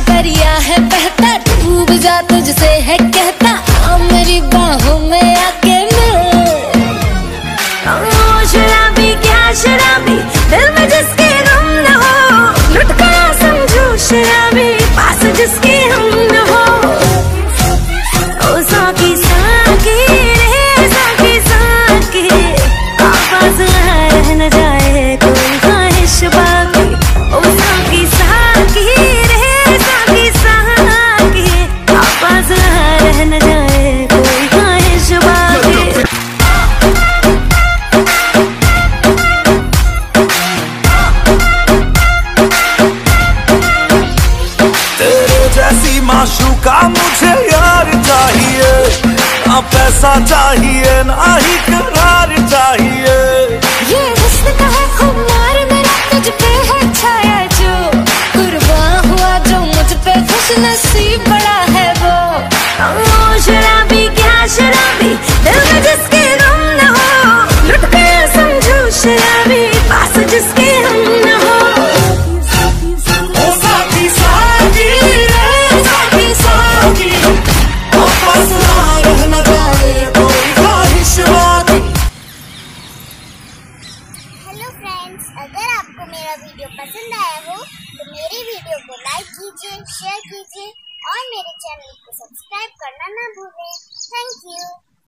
दरिया है बहता, डूब जा तुझसे है कहता, आ मेरी बाहों में आके मिल। शराबी क्या शराबी, दिल में जिसके गम न हो, लुट गया समझो शराबी, पास जिसके हम न हो। ओ साकी साकी रे साकी साकी, आवाज रह न जाए कोई ख्वाहिश बाकी। ओ साकी साकी रे साकी साकी, आवाज रह न जाए कोई ख्वाहिश बाकी। तेरे जैसी माशूका मुझे यार चाहिए, ना पैसा चाहिए ना ही करार चाहिए। ये हुस्न का है खुमार मेरा, तुझ पे है छाया जो, कुर्बान हुआ जो मुझ पे, खुश नसीब बड़ा है वो। ओ शराबी क्या शराबी, दिल में जिसके गम न हो, लुट गया समझो शराबी, पास जिसके हम न हो। ओ साकी साकी रे साकी साकी, वापस ना रह न जाए कोई ख्वाहिश बाकी। हेलो फ्रेंड्स, अगर आपको मेरा वीडियो पसंद आया हो तो मेरी वीडियो को लाइक कीजिए, शेयर कीजिए और मेरे चैनल को सब्सक्राइब करना ना भूलें। Thank you.